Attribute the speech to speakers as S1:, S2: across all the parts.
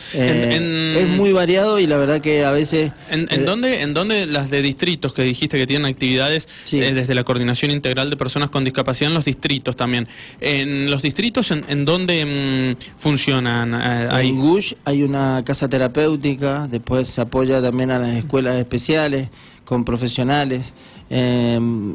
S1: Es muy variado y la verdad que a veces...
S2: ¿En dónde las de distritos que dijiste que tienen actividades desde la Coordinación Integral de Personas con Discapacidad en los distritos también? ¿En los distritos en dónde funcionan ahí?
S1: En Gush hay una casa terapéutica, después se apoya también a las escuelas especiales con profesionales. En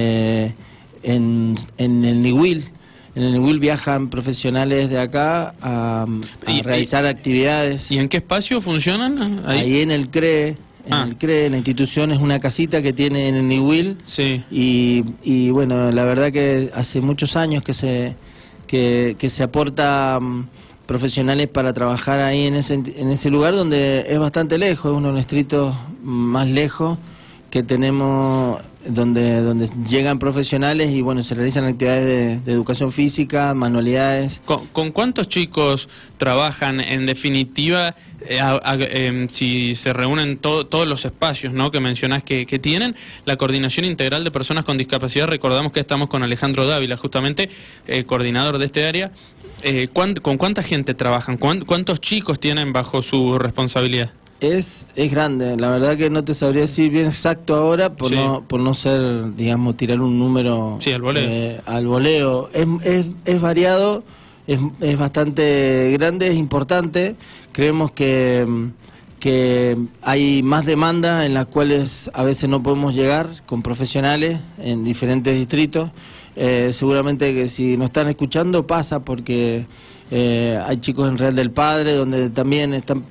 S1: el Niwil. En el Niwil viajan profesionales de acá a realizar actividades.
S2: ¿Y en qué espacio funcionan?
S1: Ahí en el CRE. El CRE, la institución es una casita que tiene en el Niwil.
S2: Sí.
S1: Y bueno, la verdad que hace muchos años que se aporta profesionales para trabajar ahí en ese lugar donde es bastante lejos, es uno de los distritos más lejos que tenemos, donde llegan profesionales y bueno, se realizan actividades de educación física, manualidades.
S2: ¿Con cuántos chicos trabajan en definitiva si se reúnen todos los espacios, ¿no?, que mencionás que tienen la Coordinación Integral de Personas con Discapacidad? Recordamos que estamos con Alejandro Dávila, justamente coordinador de este área. ¿Con cuánta gente trabajan? ¿Cuántos chicos tienen bajo su responsabilidad?
S1: Es grande, la verdad que no te sabría decir bien exacto ahora por no ser, digamos, tirar un número al voleo. Es variado, es bastante grande, es importante. Creemos que hay más demanda en las cuales a veces no podemos llegar con profesionales en diferentes distritos. Seguramente que si nos están escuchando pasa porque hay chicos en Real del Padre donde también están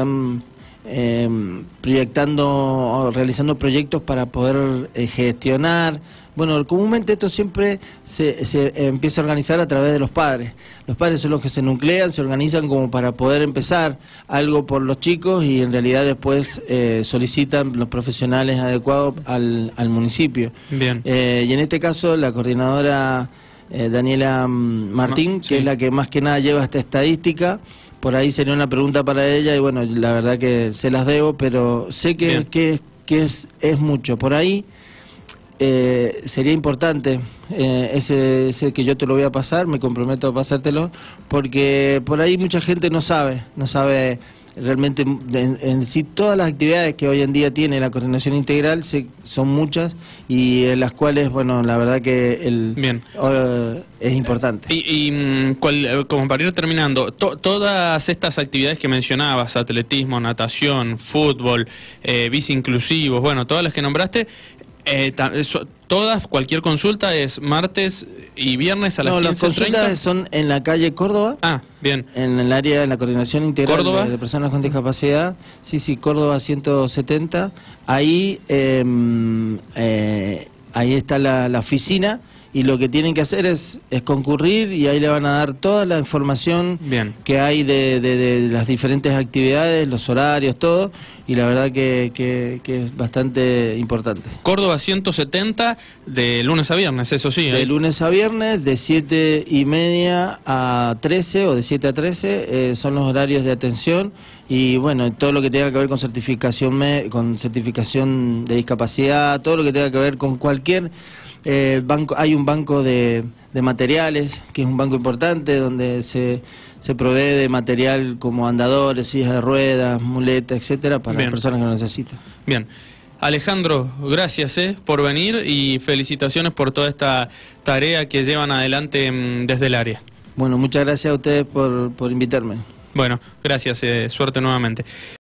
S1: proyectando o realizando proyectos para poder gestionar. Bueno, comúnmente esto siempre se empieza a organizar a través de los padres. Los padres son los que se nuclean, se organizan como para poder empezar algo por los chicos y en realidad después solicitan los profesionales adecuados al municipio.
S2: Bien.
S1: Y en este caso la coordinadora Daniela Martín, que es la que más que nada lleva esta estadística. Por ahí sería una pregunta para ella y bueno, la verdad que se las debo, pero sé que es mucho. Por ahí sería importante, ese que yo te lo voy a pasar, me comprometo a pasártelo, porque por ahí mucha gente no sabe realmente en sí todas las actividades que hoy en día tiene la Coordinación Integral son muchas y en las cuales, bueno, la verdad que es importante.
S2: Y como para ir terminando, todas estas actividades que mencionabas, atletismo, natación, fútbol, bici inclusivos, bueno, todas las que nombraste, cualquier consulta es martes y viernes a las 15:30.
S1: Las consultas son en la calle Córdoba.
S2: Bien.
S1: En el área de la Coordinación Integral
S2: ¿Córdoba?
S1: de Personas con Discapacidad. Sí, Córdoba 170. Ahí está la oficina y lo que tienen que hacer es concurrir y ahí le van a dar toda la información que hay de las diferentes actividades, los horarios, todo, y la verdad que es bastante importante.
S2: Córdoba 170 de lunes a viernes, eso sí.
S1: De lunes a viernes, de 7:30 a 13 o de 7 a 13 son los horarios de atención y bueno, todo lo que tenga que ver con certificación de discapacidad, todo lo que tenga que ver con cualquier banco. Hay un banco de materiales, que es un banco importante, donde se provee de material como andadores, sillas de ruedas, muletas, etcétera, para las personas que lo necesitan. Bien.
S2: Alejandro, gracias por venir y felicitaciones por toda esta tarea que llevan adelante desde el área.
S1: Bueno, muchas gracias a ustedes por invitarme.
S2: Bueno, gracias, suerte nuevamente.